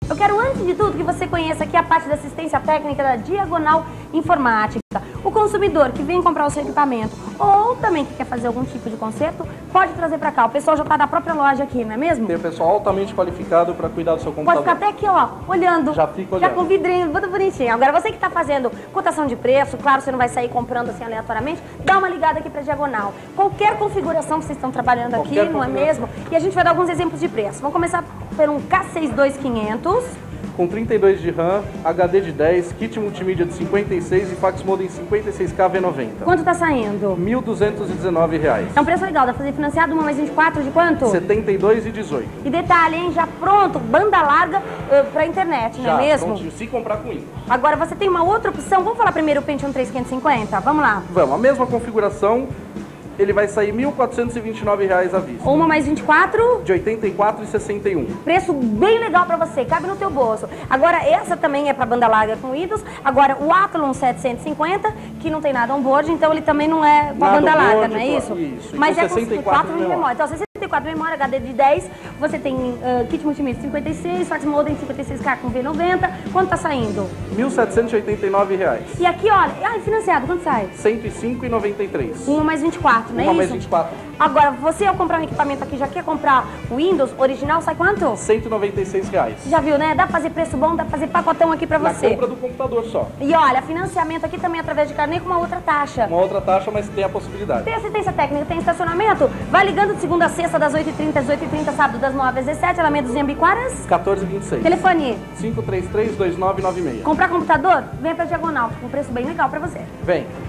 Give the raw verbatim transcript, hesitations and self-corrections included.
Eu quero, antes de tudo, que você conheça aqui a parte da assistência técnica da Diagonal Informática. O consumidor que vem comprar o seu equipamento ou também que quer fazer algum tipo de conserto, pode trazer para cá. O pessoal já está na própria loja aqui, não é mesmo? Tem o pessoal altamente qualificado para cuidar do seu computador. Pode ficar até aqui, ó, olhando. Já fica olhando. Já com o vidrinho, tudo bonitinho. Agora, você que está fazendo cotação de preço, claro, você não vai sair comprando assim aleatoriamente, dá uma ligada aqui para Diagonal. Qualquer configuração que vocês estão trabalhando aqui, não é mesmo? E a gente vai dar alguns exemplos de preço. Vamos começar por um K sessenta e dois quinhentos. Com trinta e dois de RAM, H D de dez, kit multimídia de cinquenta e seis e fax modem cinquenta e seis K V noventa. Quanto tá saindo? mil duzentos e dezenove reais. É um preço legal, dá pra fazer financiado, uma mais vinte e quatro de quanto? setenta e dois e dezoito. E detalhe, hein, já pronto, banda larga uh, pra internet, não já, é mesmo? Prontinho, se comprar com isso. Agora você tem uma outra opção, vamos falar primeiro o Pentium três quinhentos e cinquenta? Vamos lá. Vamos, a mesma configuração, ele vai sair mil quatrocentos e vinte e nove reais à vista. Uma mais vinte e quatro? De oitenta e quatro e sessenta e um. Preço bem legal pra você, cabe no teu bolso. Agora, essa também é pra banda larga com Windows. Agora, o Athlon setecentos e cinquenta, que não tem nada on-board, então ele também não é pra Nada banda larga, não é on-board, isso? isso. Mas E com é com sessenta e quatro de memória. Então, sessenta e quatro de memória, H D de dez, você tem uh, kit multimídia cinquenta e seis, fax modem cinquenta e seis K com V noventa. Quanto tá saindo? mil setecentos e oitenta e nove reais. E aqui, olha, ah, financiado, quanto sai? cento e cinco e noventa e três. Uma mais vinte e quatro, não é Uma isso? mais vinte e quatro. Agora, você ao comprar um equipamento aqui, já quer comprar o Windows original, sai quanto? cento e noventa e seis reais. Já viu, né? Dá pra fazer preço bom, dá pra fazer pacotão aqui pra Na você. compra do computador só. E olha, financiamento aqui também através de carnê com uma outra taxa. Uma outra taxa, mas tem a possibilidade. Tem assistência técnica, tem estacionamento. Vai ligando de segunda a sexta, das oito e trinta às oito e trinta, sábado das nove às dezessete, Alameda dos Iambiquaras. quatorze e vinte e seis. Telefone. cinco três três, dois nove nove seis. Comprar computador? Vem pra Diagonal, com um preço bem legal pra você. Vem.